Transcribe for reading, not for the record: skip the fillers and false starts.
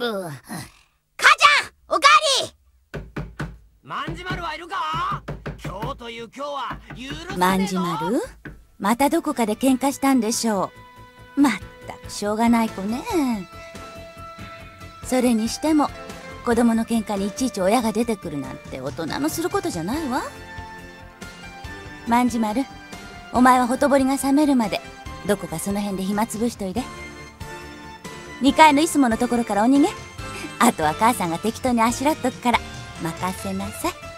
母ちゃんおかえり。 万事丸はいるか？今日という今日は許せねえぞ。 万事丸、またどこかで喧嘩したんでしょう。まったくしょうがない子ね。それにしても子供の喧嘩にいちいち親が出てくるなんて大人のすることじゃないわ。万事丸、お前はほとぼりが冷めるまでどこかその辺で暇つぶしといで。2階のいつものところからお逃げ。あとは母さんが適当にあしらっとくから任せなさい。